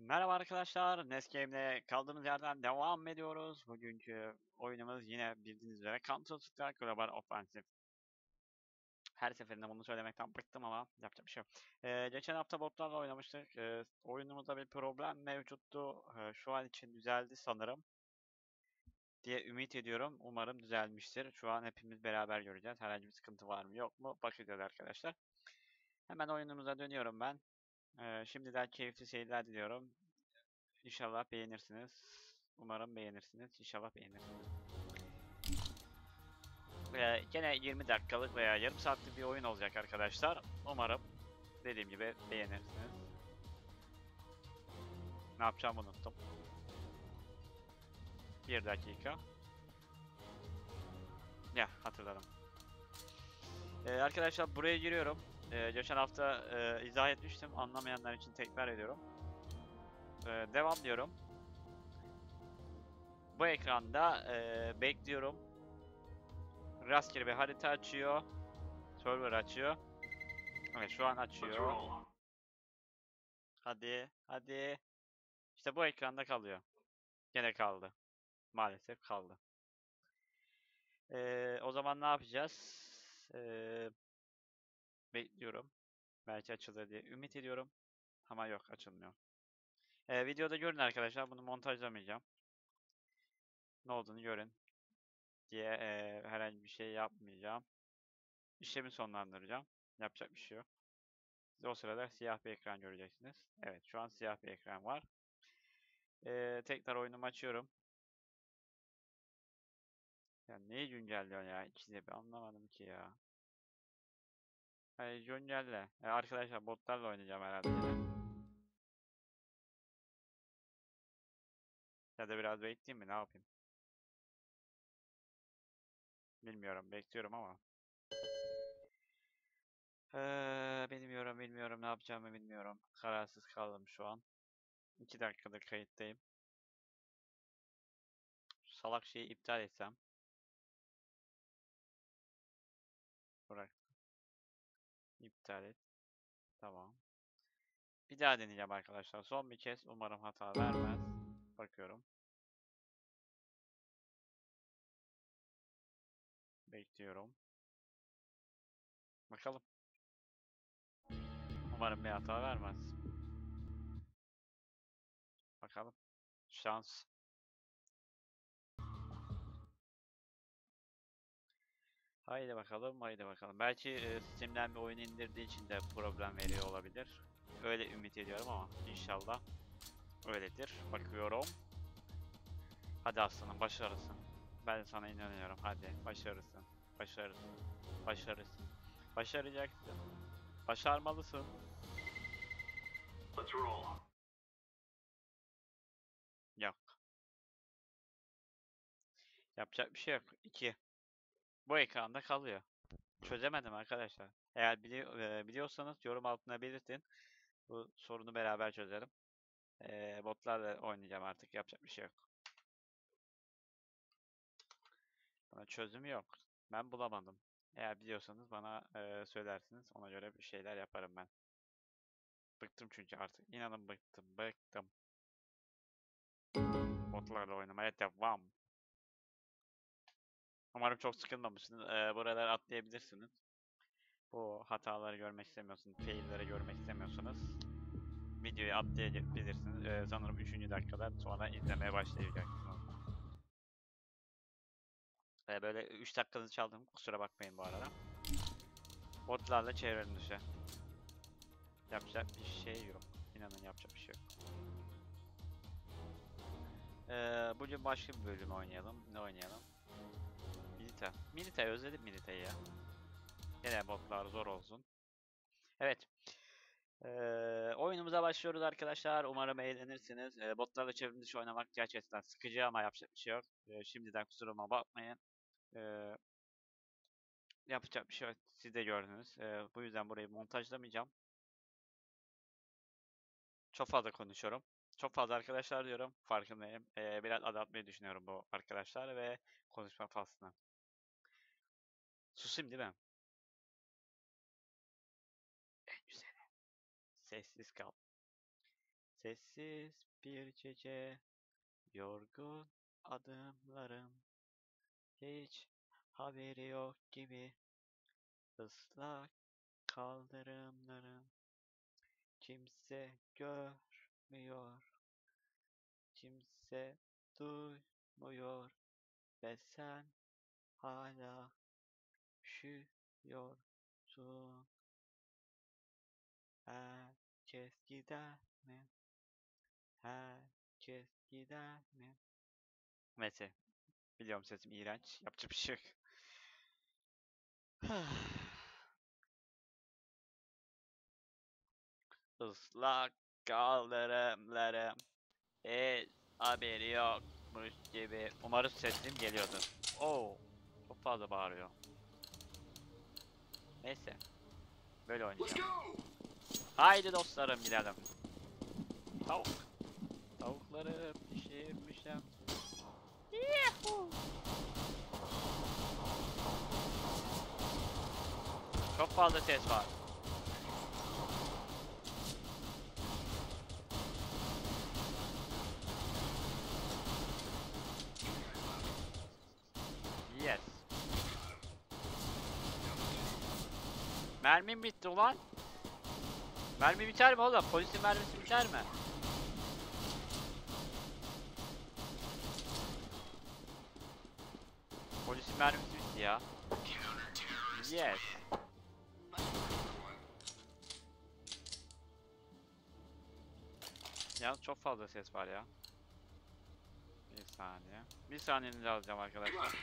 Merhaba arkadaşlar, Nescape'le kaldığımız yerden devam ediyoruz. Bugünkü oyunumuz yine bildiğiniz üzere Counter-Strike Global Offensive. Her seferinde bunu söylemekten bıktım ama yapacak bir şey yok. Geçen hafta botlarla oynamıştık. Oyunumuzda bir problem mevcuttu. Şu an için düzeldi sanırım diye ümit ediyorum. Umarım düzelmiştir. Şu an hepimiz beraber göreceğiz. Herhangi bir sıkıntı var mı yok mu bakacağız arkadaşlar. Hemen oyunumuza dönüyorum ben. Şimdiden keyifli seyirler diliyorum. İnşallah beğenirsiniz. Umarım beğenirsiniz. İnşallah beğenirsiniz. Gene 20 dakikalık veya yarım saatlik bir oyun olacak arkadaşlar. Umarım dediğim gibi beğenirsiniz. Ne yapacağımı unuttum. Bir dakika. Ya hatırladım. Arkadaşlar buraya giriyorum. Geçen hafta izah etmiştim. Anlamayanlar için tekrar ediyorum. Devam diyorum. Bu ekranda bekliyorum. Rastgele bir harita açıyor. Server açıyor. Evet şu an açıyor. Hadi, hadi. İşte bu ekranda kalıyor. Gene kaldı. Maalesef kaldı. O zaman ne yapacağız? Bekliyorum. Belki açılır diye ümit ediyorum. Ama yok açılmıyor. Videoda görün arkadaşlar. Bunu montajlamayacağım. Ne olduğunu görün diye herhangi bir şey yapmayacağım. İşlemi sonlandıracağım. Yapacak bir şey yok. Siz o sırada siyah bir ekran göreceksiniz. Evet şu an siyah bir ekran var. Tekrar oyunumu açıyorum. Ya neyi güncelliyor ya? İkide bir anlamadım ki ya. Hey güncelle. Arkadaşlar botlarla oynayacağım herhalde yine. Ya da biraz bekleyeyim mi? Ne yapayım? Bilmiyorum. Bekliyorum ama. Bilmiyorum. Ne yapacağımı bilmiyorum. Kararsız kaldım şu an. 2 dakikadır kayıttayım. Şu salak şeyi iptal etsem. Bırak. İptal et. Tamam. Bir daha deneyeceğim arkadaşlar. Son bir kez. Umarım hata vermez. Bakıyorum. Bekliyorum. Bakalım. Umarım bir hata vermez. Bakalım. Şans. Haydi bakalım, haydi bakalım. Belki Steam'den bir oyun indirdiği için de problem veriyor olabilir. Öyle ümit ediyorum ama inşallah öyledir. Bakıyorum. Hadi aslanım başarısın. Ben sana inanıyorum. Hadi başarısın. Başarısın. Başarısın. Başaracaksın. Başarmalısın. Yok. Yapacak bir şey yok. 2. Bu ekranda kalıyor. Çözemedim arkadaşlar. Eğer biliyorsanız yorum altına belirtin. Bu sorunu beraber çözelim. Botlarla oynayacağım artık. Yapacak bir şey yok. Buna çözüm yok. Ben bulamadım. Eğer biliyorsanız bana söylersiniz. Ona göre bir şeyler yaparım ben. Bıktım çünkü artık. İnanın bıktım. Bıktım. Botlarla oynamaya devam. Umarım çok sıkılmamışsınız. Buraları atlayabilirsiniz. Bu hataları görmek istemiyorsunuz. Fail'leri görmek istemiyorsanız videoyu atlayabilirsiniz. Sanırım 3. dakikadan sonra izlemeye başlayacaksınız. Böyle 3 dakikanızı çaldım. Kusura bakmayın bu arada. Botlarla çevrim dışı. Yapacak bir şey yok. İnanın yapacak bir şey yok. Bugün başka bir bölüm oynayalım. Ne oynayalım? Milita. Milita'yı özledim Milita'yı ya. Yine botlar zor olsun. Evet. Oyunumuza başlıyoruz arkadaşlar. Umarım eğlenirsiniz. Botlarla çevrim dışı oynamak gerçekten sıkıcı ama yapacak bir şey yok. Şimdiden kusuruma bakmayın. Ee, Yapacak bir şey yok. Siz de gördünüz. Bu yüzden burayı montajlamayacağım. Çok fazla konuşuyorum. Çok fazla arkadaşlar diyorum. Farkındayım. Biraz azaltmayı düşünüyorum bu arkadaşlar ve konuşma faslını. Susayım değil mi? En güzeli. Sessiz kal. Sessiz bir gece, yorgun adımlarım, hiç haberi yok gibi, ıslak kaldırımlarım, kimse görmüyor, kimse duymuyor ve sen hala üşüyorsun. Herkes gider mi? Herkes gider mi? Neyse. Biliyorum sesim iğrenç. Yapacak bir şey yok. Islak kaldırımlarım. Hiç haberi yokmuş gibi. Umarım sesim geliyordur. Oo, çok fazla bağırıyor. Neyse. Böyle oynayacağım. Haydi dostlarım gidelim. Tavuk. Tavukları pişirmişim. Yuhuu. Çok fazla ses var. Yes. Mermim bitti ulan. Mermi biter mi oğlum? Polisin mermisi biter mi? Polisin mermisi bitti ya. Yes. Ya çok fazla ses var ya. Bir saniye. Bir saniyenizi alacağım arkadaşlar.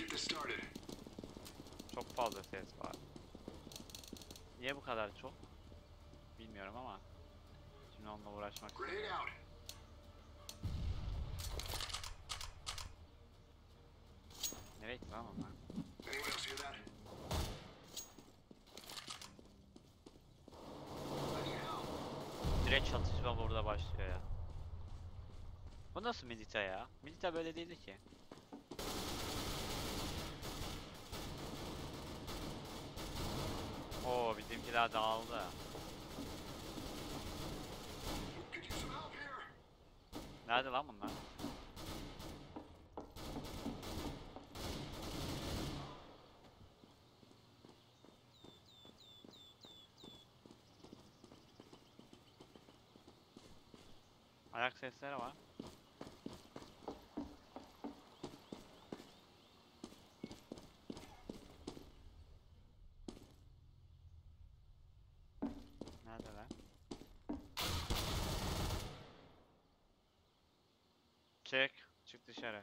Çok fazla ses var. Niye bu kadar çok? Bilmiyorum ama. Şimdi onunla uğraşmak istemiyorum. Nereye gitti lan onlar? Direkt çatışma burada başlıyor ya. Bu nasıl Milita ya? Milita böyle değildi ki. Oo, bizimkiler dağıldı. Nerede lan bunlar? Ayak sesleri var. Neredeler? Çık. Çık dışarı.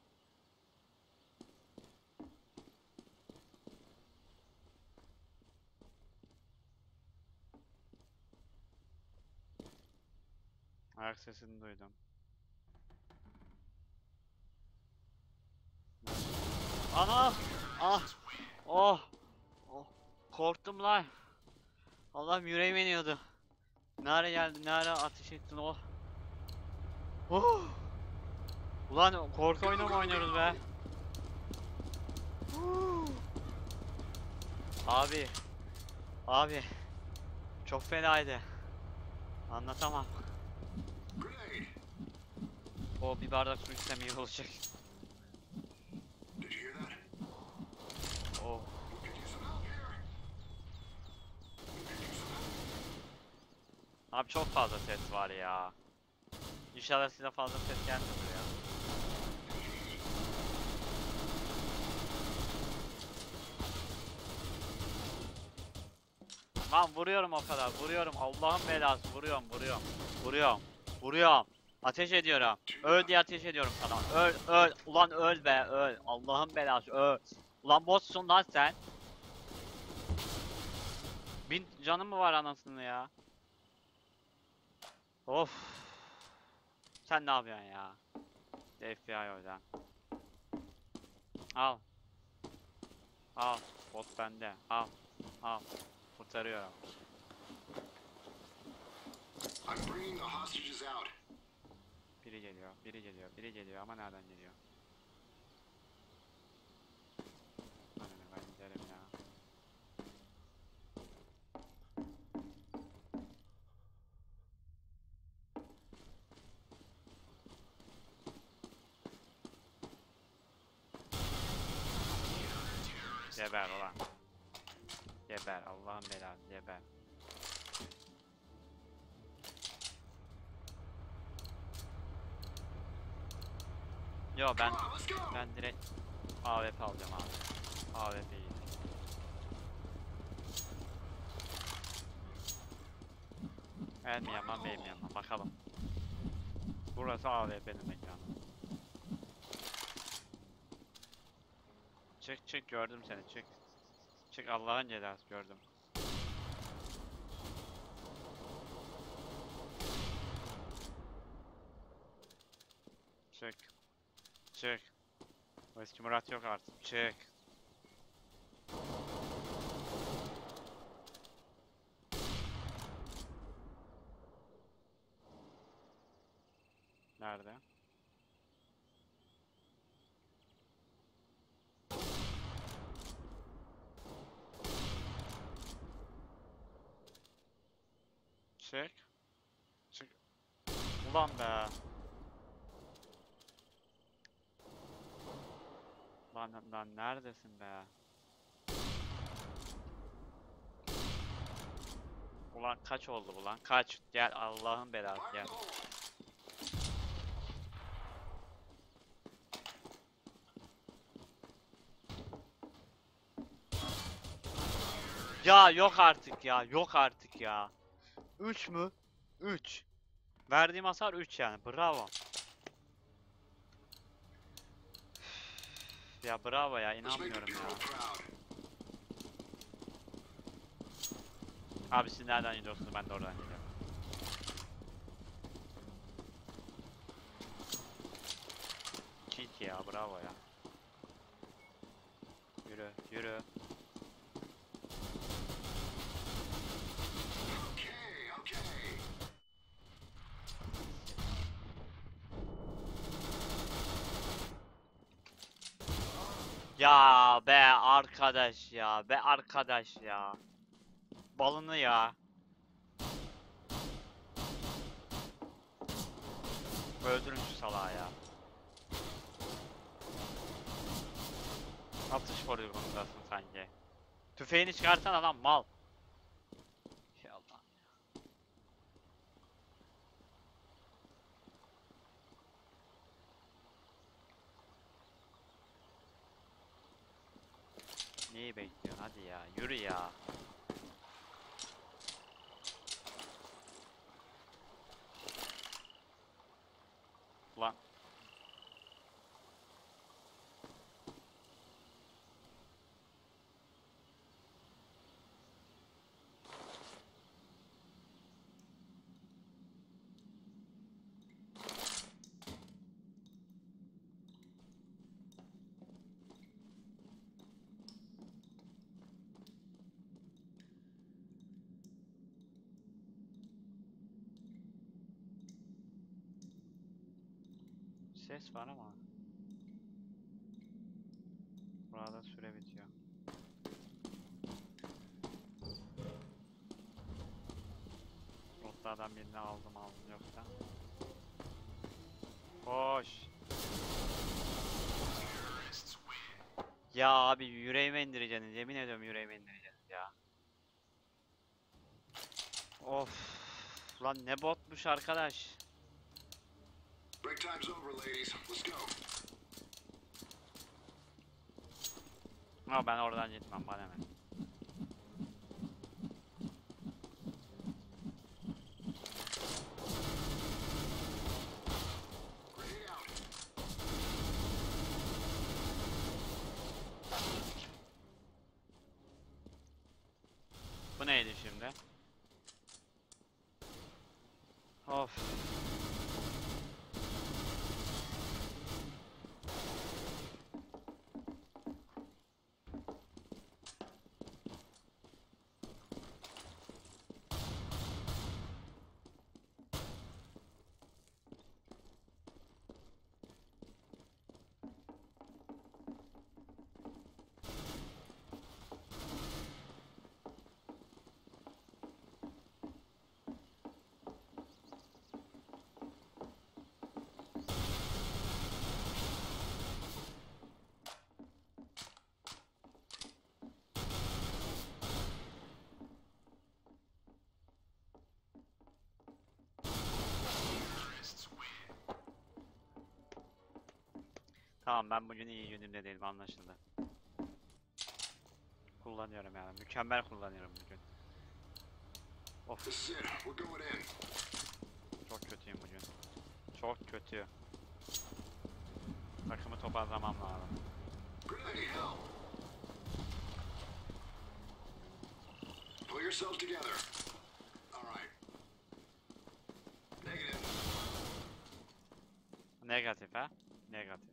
Ayak sesini duydum. Ana! Ah! Oh! Oh! Korktum lan. Allah'ım yüreğim iniyordu. Ne ara geldi, ne ara ateş ettin oh. Oh! Ulan korku oyunu mu oynuyoruz be? Abi. Abi. Çok fenaydı. Anlatamam. O bir bardak su içsem iyi olacak. Oh. Abi çok fazla ses var ya. İnşallah size fazla ses gelmiyordur ya. Lan vuruyorum o kadar, vuruyorum. Allah'ın belası, vuruyorum. Ateş ediyorum. Öl diye ateş ediyorum sana. Öl. Ulan öl be, öl. Allah'ın belası, öl. Ulan botsun lan sen. 1000 canım mı var anasını ya? Of. Sen ne yapıyorsun ya? FBI oradan. Al. Al. Bot bende. Al. Kurtarıyorum. Biri geliyor ama nereden geliyor? Ben giderim ya. Geber ulan. Geber Allah'ın belası geber. Yo ben direkt AWP alacağım abi. AWP iyi. El mi yaman bey mi yaman bakalım. Burası AWP'nin mekanı. Çık çık gördüm seni çık. Çık Allah'ın cezası gördüm. Çık. Çık. O eski Murat yok artık. Çık. Nerede? Çık. Çık. Ulan be. Lan neredesin be? Ulan kaç oldu bu lan? Kaç? Gel Allah'ın belası gel. Ya yok artık ya. Yok artık ya. 3 mü? 3. Verdiğim hasar 3 yani. Bravo. Ya bravo ya. İnanmıyorum ya. Abi siz nereden gidiyorsunuz? Ben de oradan gidiyorum. Kick ya. Bravo ya. Yürü. Yürü. Ya be arkadaş ya. Be arkadaş ya. Balını ya. Öldürün şu salağı ya. Atış poligonundasın sanki. Tüfeğini çıkarsana lan mal. Ya Allah. Neyi bekliyorsun hadi ya. Yürü ya. Lan. Ses var ama. Burada süre bitiyor. Notlardan birini aldım yoksa. Koş. Ya abi yüreğime indireceksiniz. Yemin ediyorum yüreğime indireceksiniz ya. Of. Lan ne botmuş arkadaş. Break time's over, ladies. Let's go. Ama ben oradan gitmem bana hemen. Grenade out. Bu neydi şimdi? Of. Tamam, ben bugün iyi günümde değilim, anlaşıldı. Kullanıyorum yani. Mükemmel kullanıyorum bugün. Of, This is it. We're going in. çok kötüyüm bugün. Çok kötü. Takımı toparlamam lazım. Grenade, help! Pull yourselves together. All right. Negative. Negatif ha? Negatif.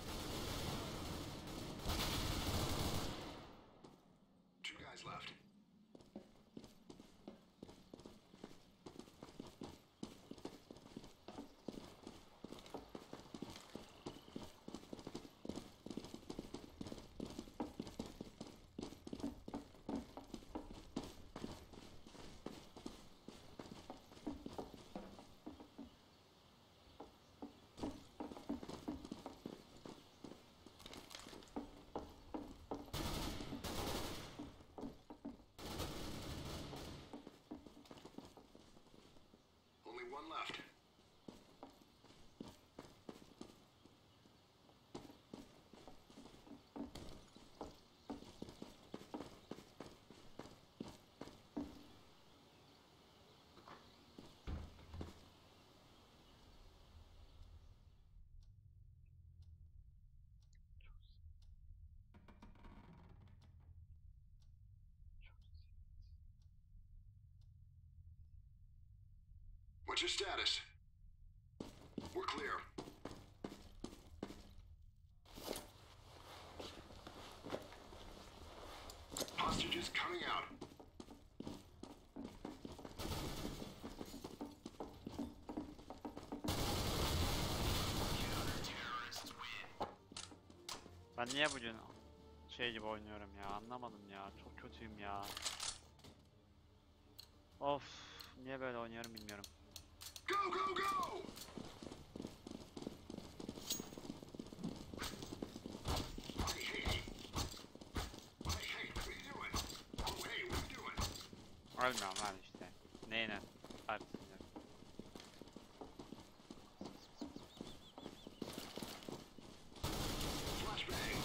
Two guys left. Only one left. What's your status? We're clear. Hostages coming out. Ben niye bugün şey gibi oynuyorum ya, anlamadım ya. Çok kötüyüm ya. Of, niye böyle oynuyorum bilmiyorum. Go, go, go! Hey, hey. Hey, hey, what are you doing? Oh, hey, what are you doing? Ölmüyorum lan işte. Neyine? Artık. Flashbang.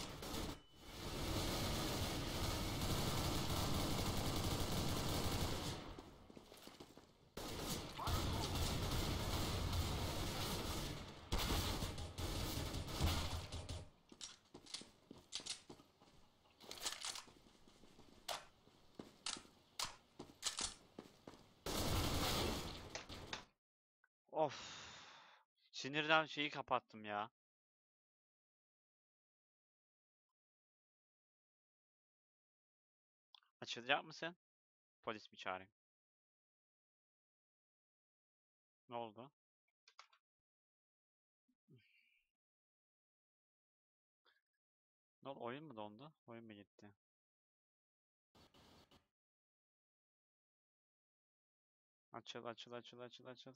Of. Sinirden şeyi kapattım ya. Açılacak mısın? Polis mi çağırayım? Ne oldu? Ne oldu? Oyun mu dondu? Oyun mu gitti? Açıl, açıl, açıl, açıl, açıl.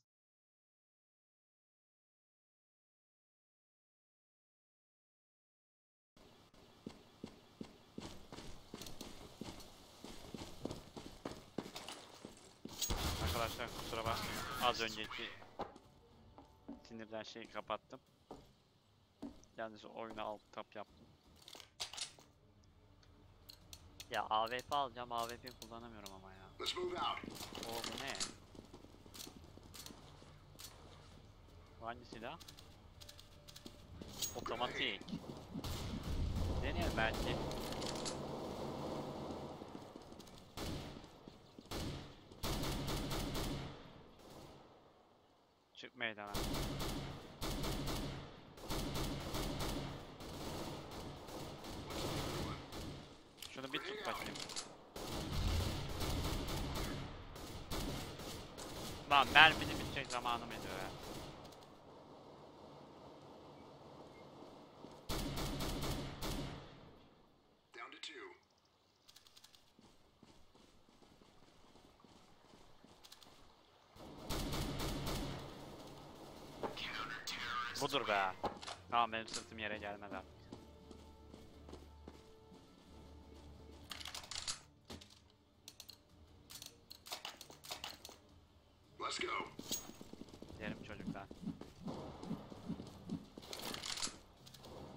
Arkadaşlar kusura bakmayın. Az önceki sinirden şeyi kapattım. Yalnız oyunu alt tab yaptım. Ya AWP alacağım. AWP kullanamıyorum ama ya. Let's move out. O bu ne? Bu hangi silah? Otomatik. Deneyelim belki. Çık meydana. Şunu bir tut bakayım. Lan merminin bitecek zamanım ediyor ya. Down to two. Budur be. Tamam, benim sırtım yere gelmedi artık. Let's go. Yerim çocuklar.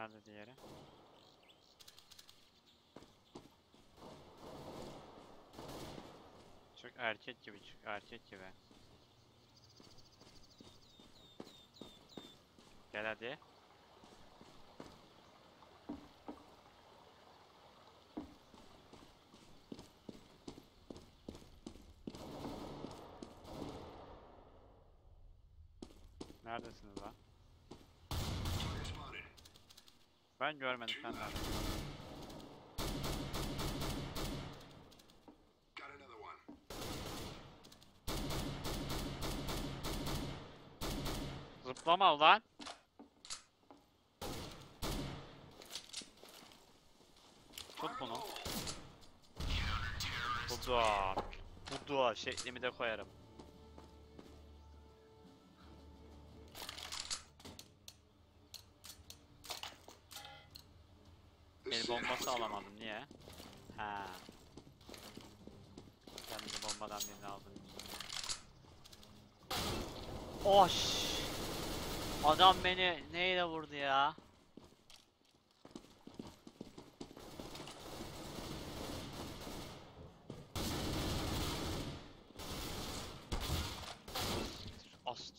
Nerede diğeri? Çık erkek gibi, çık erkek gibi. Gel hadi. Neredesiniz lan? Target spotted. Ben görmedim, sen nerede? Got another one. Zıplama ulan! Tut Fire bunu. in the hole. Budur. Budur. Şeklimi de koyarım. This El is it. bombası Let's go. alamadım. Niye? Ha. Ben de bombadan birini aldım. Oş! Adam beni neyle vurdu ya? As.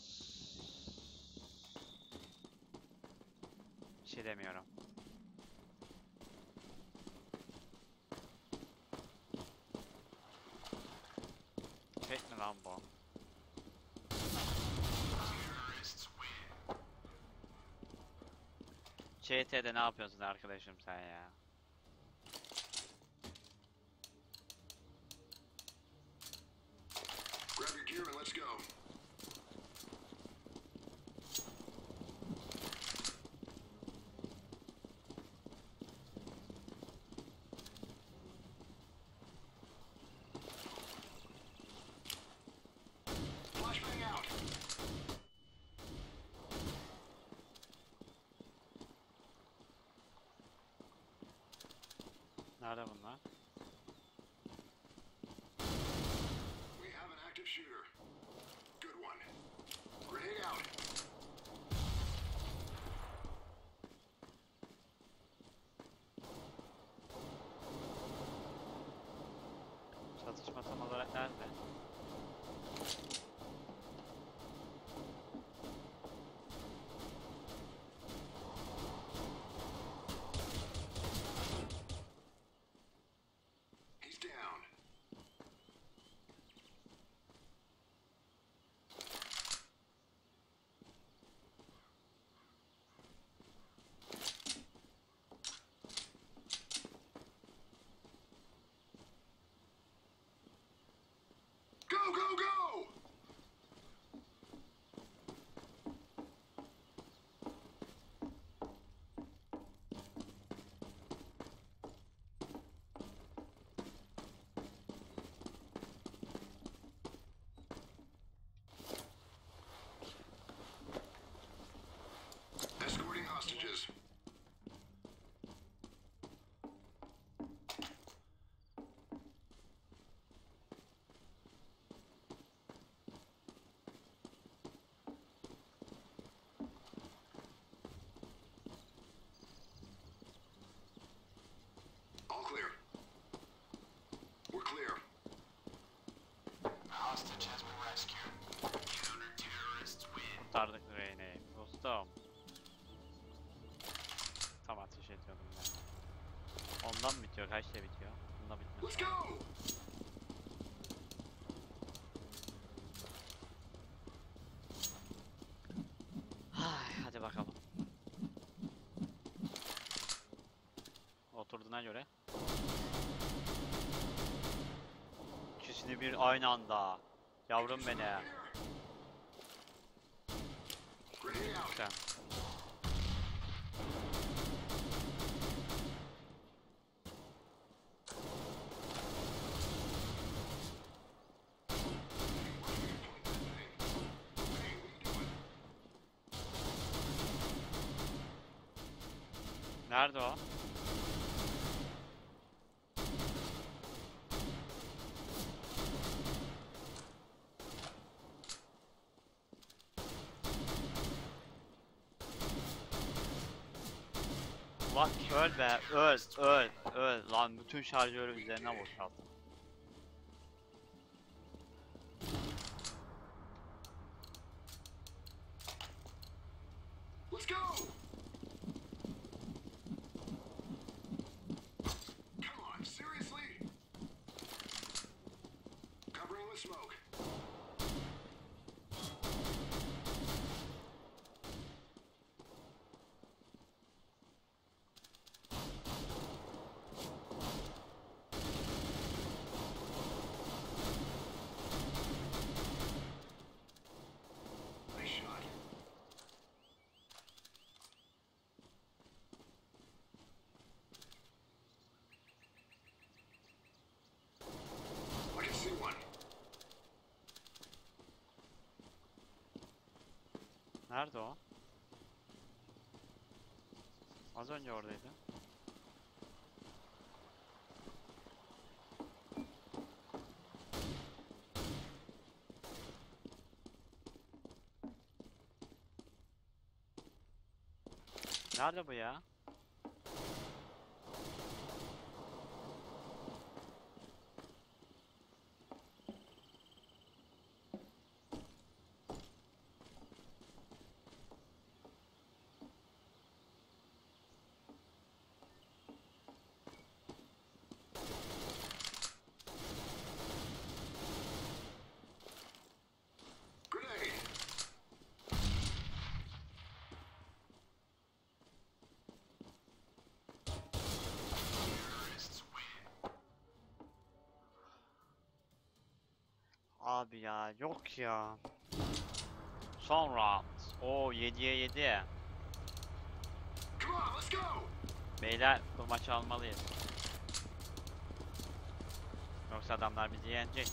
Bir şey demiyorum. Tek mi lan bu? ÇT'de ne yapıyorsun arkadaşım sen ya? Grab your gear and let's go. Flashbang out. Nerede bunlar? We have an active shooter. Good one. Grenade out. Çatışma tam olarak nerede? He's down. Go, go, go! Escorting hostages. All clear. We're clear. Hostage has been rescued. Counter-terrorists win. Kurtardık Reyne'yi. Dostum. Tam ateş ediyordum ben. Ondan mı bitiyor? Kaçta bitiyor? Bundan bitmez. Let's go! Hadi bakalım. Oturduğuna göre. İkisini bir aynı anda. Yavrum beni. Grenade out. Sen. Nerede o? Lan öl be, öl. Lan bütün şarjörü üzerine boşalttım. Let's go! Come on, seriously? Covering with smoke. Nice shot. I can see one. Nerede o? Az önce oradaydı. Nerede bu ya? Grenade. Terrorists win. Abi ya yok ya. Son round. Oo 7'ye 7. Come on, let's go! Beyler bu maçı almalıyız. Yoksa adamlar bizi yenecek.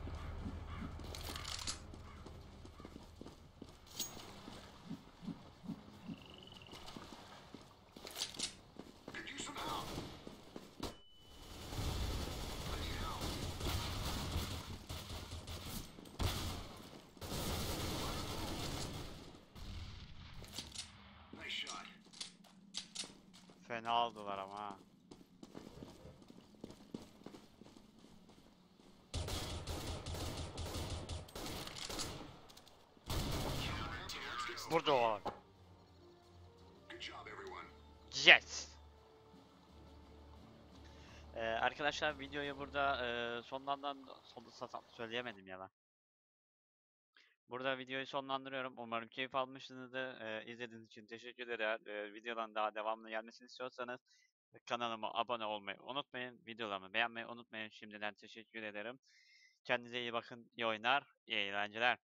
Could use some help. I need help. Nice shot. Fena aldılar ama ha. Let's go. Burada o. Good job, everyone. Yes. Arkadaşlar videoyu burada söyleyemedim ya ben. Burada videoyu sonlandırıyorum. Umarım keyif almışsınızdır. İzlediğiniz için teşekkür ederim. Videodan daha devamlı gelmesini istiyorsanız kanalıma abone olmayı unutmayın. Videolarımı beğenmeyi unutmayın. Şimdiden teşekkür ederim. Kendinize iyi bakın. İyi oyunlar, iyi eğlenceler.